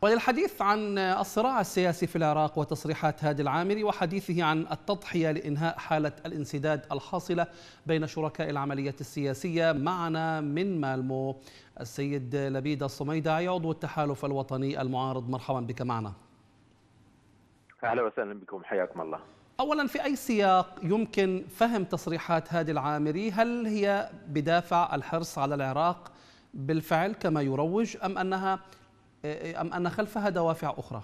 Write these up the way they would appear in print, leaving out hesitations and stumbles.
وللحديث عن الصراع السياسي في العراق وتصريحات هادي العامري وحديثه عن التضحية لإنهاء حالة الانسداد الحاصلة بين شركاء العملية السياسية، معنا من مالمو السيد لبيد الصميدعي عضو التحالف الوطني المعارض. مرحبا بك معنا. أهلا وسهلا بكم، حياكم الله. أولا، في أي سياق يمكن فهم تصريحات هادي العامري؟ هل هي بدافع الحرص على العراق بالفعل كما يروج أم أن خلفها دوافع أخرى؟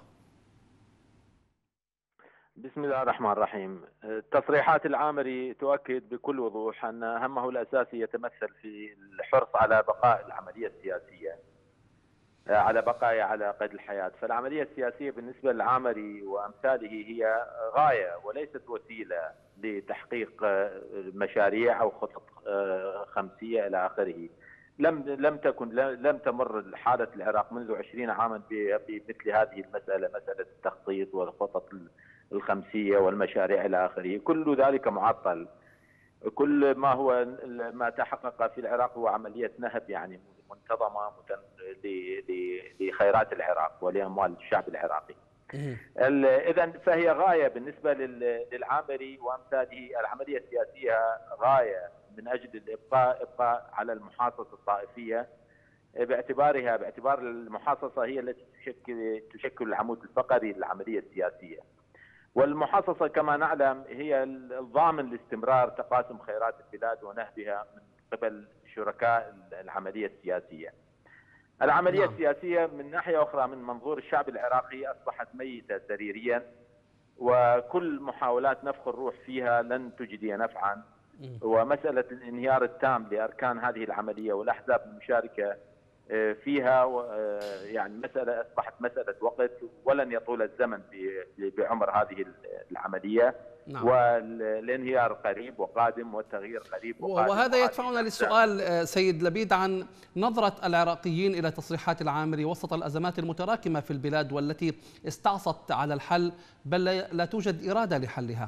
بسم الله الرحمن الرحيم. تصريحات العامري تؤكد بكل وضوح أن همه الأساسي يتمثل في الحرص على بقاء العملية السياسية، على قيد الحياة. فالعملية السياسية بالنسبة للعامري وأمثاله هي غاية وليست وسيلة لتحقيق مشاريع أو خطط خمسية إلى آخره. لم تمر حالة العراق منذ 20 عاما بمثل هذه المسألة، مسألة التخطيط والخطط الخمسية والمشاريع إلى آخره. كل ذلك معطل. كل ما تحقق في العراق هو عملية نهب يعني منتظمة لخيرات العراق ولأموال الشعب العراقي. إذا فهي غاية بالنسبة للعامري وأمثاله. العملية السياسية غاية من أجل الإبقاء على المحاصصة الطائفية، باعتبار المحاصصة هي التي تشكل العمود الفقري للعملية السياسية. والمحاصصة كما نعلم هي الضامن لاستمرار تقاسم خيرات البلاد ونهبها من قبل شركاء العملية السياسية. العملية السياسية من ناحية أخرى من منظور الشعب العراقي أصبحت ميتة سريريا، وكل محاولات نفخ الروح فيها لن تجدي نفعا. ومسألة الانهيار التام لأركان هذه العملية والأحزاب المشاركة فيها يعني أصبحت مسألة وقت، ولن يطول الزمن بعمر هذه العملية. والانهيار قريب وقادم والتغيير قريب وقادم. وهذا يدفعنا للسؤال سيد لبيد عن نظرة العراقيين إلى تصريحات العامري وسط الأزمات المتراكمة في البلاد والتي استعصت على الحل بل لا توجد إرادة لحلها.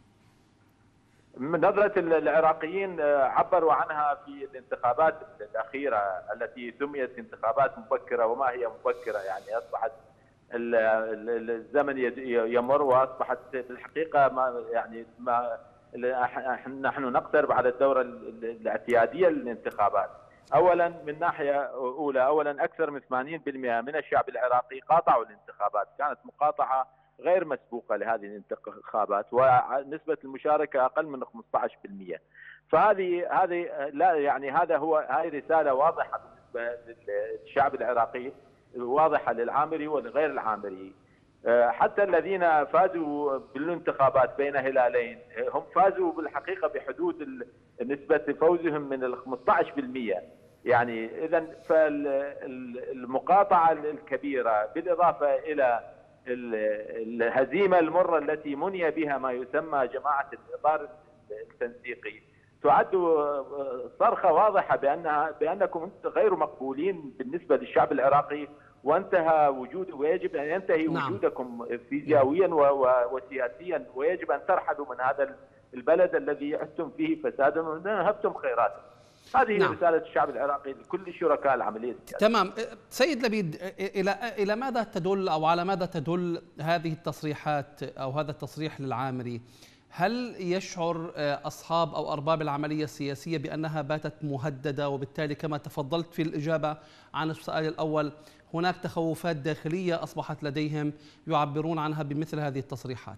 نظرة العراقيين عبروا عنها في الانتخابات الأخيرة التي سميت انتخابات مبكرة. وما هي مبكرة؟ يعني أصبحت الزمن يمر، وأصبحت بالحقيقة نحن نقترب على الدورة الاعتيادية للانتخابات. أولا من ناحية أولى، أولا أكثر من 80% من الشعب العراقي قاطعوا الانتخابات. كانت مقاطعة غير مسبوقة لهذه الانتخابات، ونسبة المشاركة أقل من 15%. فهذه لا يعني هذه رسالة واضحة بالنسبة للشعب العراقي، واضحة للعامري ولغير العامري. حتى الذين فازوا بالانتخابات بين هلالين هم فازوا بالحقيقة بحدود نسبة فوزهم من ال 15%. يعني إذا فالمقاطعة الكبيرة بالإضافة إلى الهزيمة المرة التي مني بها ما يسمى جماعة الإطار التنسيقي تعد صرخة واضحة بأنكم غير مقبولين بالنسبة للشعب العراقي، ويجب أن ينتهي وجودكم فيزيائيا وسياسيا، ويجب أن ترحلوا من هذا البلد الذي عدتم فيه فسادا ونهبتم خيراته. هذه رسالة الشعب العراقي لكل شركاء العملية السياسية. تمام. سيد لبيد، إلى ماذا تدل أو على ماذا تدل هذه التصريحات أو هذا التصريح للعامري؟ هل يشعر أصحاب أو أرباب العملية السياسية بأنها باتت مهددة، وبالتالي كما تفضلت في الإجابة عن السؤال الأول هناك تخوفات داخلية أصبحت لديهم يعبرون عنها بمثل هذه التصريحات؟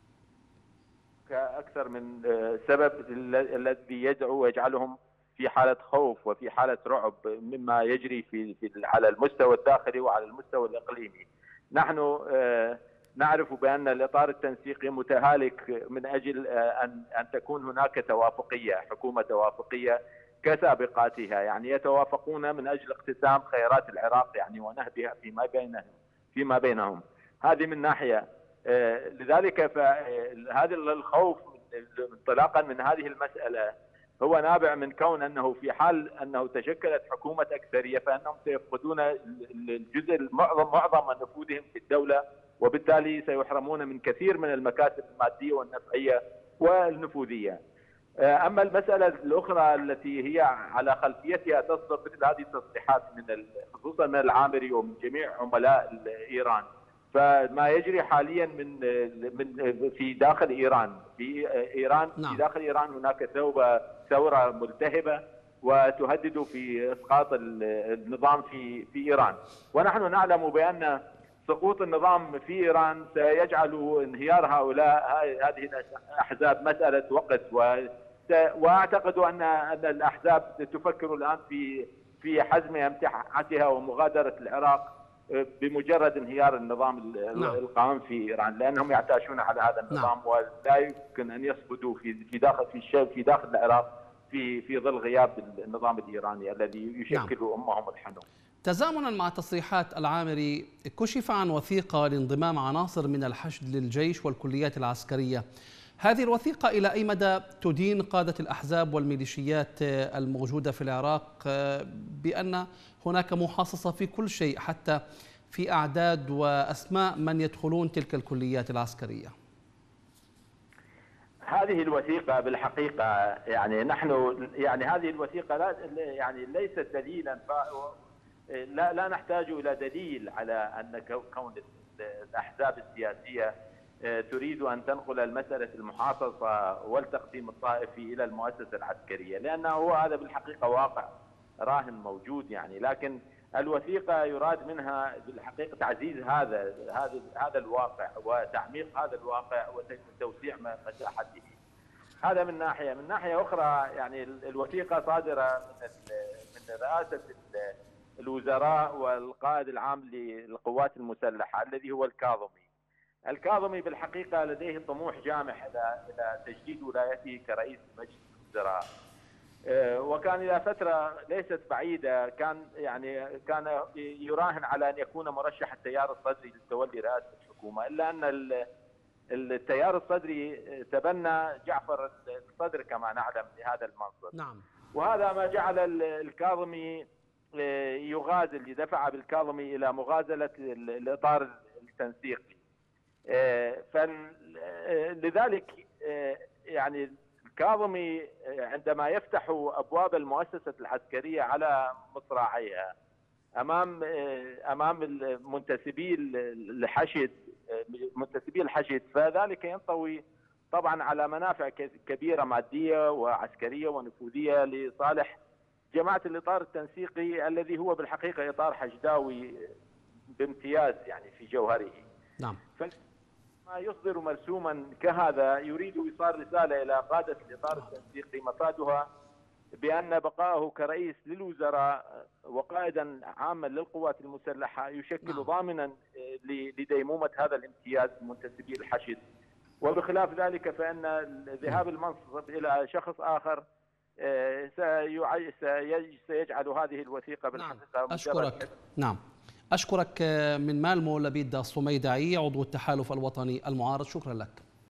كأكثر من سبب الذي يدعو ويجعلهم في حالة خوف وفي حالة رعب مما يجري على المستوى الداخلي وعلى المستوى الإقليمي. نحن نعرف بأن الإطار التنسيقي متهالك من أجل أن تكون هناك توافقية، حكومة توافقية كسابقاتها، يعني يتوافقون من أجل اقتسام خيرات العراق يعني ونهبها فيما بينهم. هذه من ناحية. لذلك فهذا الخوف انطلاقا من هذه المسألة هو نابع من كون أنه في حال أنه تشكلت حكومة أكثرية فإنهم سيفقدون الجزء معظم نفوذهم في الدولة، وبالتالي سيحرمون من كثير من المكاسب المادية والنفعية والنفوذية. اما المساله الاخرى التي هي على خلفيتها تصدر مثل هذه التصريحات خصوصا من العامري ومن جميع عملاء ايران، فما يجري حاليا من في داخل ايران، في داخل ايران هناك ثوره ملتهبه وتهدد في اسقاط النظام في ايران، ونحن نعلم بان سقوط النظام في ايران سيجعل انهيار هذه الاحزاب مساله وقت، واعتقد ان الاحزاب تفكر الان في حزم امتعتها ومغادره العراق بمجرد انهيار النظام القائم في ايران، لانهم يعتاشون على هذا النظام ولا يمكن ان يصمدوا في داخل العراق في ظل غياب النظام الايراني الذي يشكل امهم الحنون. تزامنا مع تصريحات العامري، كشف عن وثيقة لانضمام عناصر من الحشد للجيش والكليات العسكرية. هذه الوثيقة إلى أي مدى تدين قادة الأحزاب والميليشيات الموجودة في العراق بأن هناك محاصصة في كل شيء، حتى في أعداد وأسماء من يدخلون تلك الكليات العسكرية؟ هذه الوثيقة بالحقيقة هذه الوثيقة ليست دليلا، لا نحتاج إلى دليل على أن كون الأحزاب السياسية تريد أن تنقل المسألة المحاصصة والتقسيم الطائفي إلى المؤسسة العسكرية، لأنه هذا بالحقيقة واقع راهن موجود يعني، لكن الوثيقة يراد منها بالحقيقة تعزيز هذا الواقع وتعميق هذا الواقع وتوسيع مساحته. هذا من ناحية. من ناحية أخرى يعني الوثيقة صادرة من رئاسة الوزراء والقائد العام للقوات المسلحة الذي هو الكاظمي بالحقيقة لديه طموح جامح إلى تجديد ولايته كرئيس مجلس الوزراء، وكان إلى فترة ليست بعيدة كان يراهن على أن يكون مرشح التيار الصدري لتولي رئاسة الحكومة، إلا أن التيار الصدري تبنى جعفر الصدر كما نعلم لهذا المنصب. نعم. وهذا ما جعل الكاظمي دفع بالكاظمي إلى مغازلة الإطار التنسيقي. فلذلك يعني الكاظمي عندما يفتح أبواب المؤسسة العسكرية على مصراعيها أمام منتسبي الحشد، فذلك ينطوي طبعا على منافع كبيرة مادية وعسكرية ونفوذية لصالح جماعة الإطار التنسيقي الذي هو بالحقيقة إطار حشداوي بامتياز يعني في جوهره. نعم. فما يصدر مرسوما كهذا يريد إيصال رسالة إلى قادة الإطار التنسيقي مفادها بأن بقائه كرئيس للوزراء وقائدا عاما للقوات المسلحة يشكل ضامنا لديمومة هذا الامتياز منتسبي الحشد، وبخلاف ذلك فإن ذهاب المنصب إلى شخص آخر سيجعل هذه الوثيقة بالحقيقة أشكرك. نعم، أشكرك من مالمو لبيد الصميدعي عضو التحالف الوطني المعارض، شكرا لك.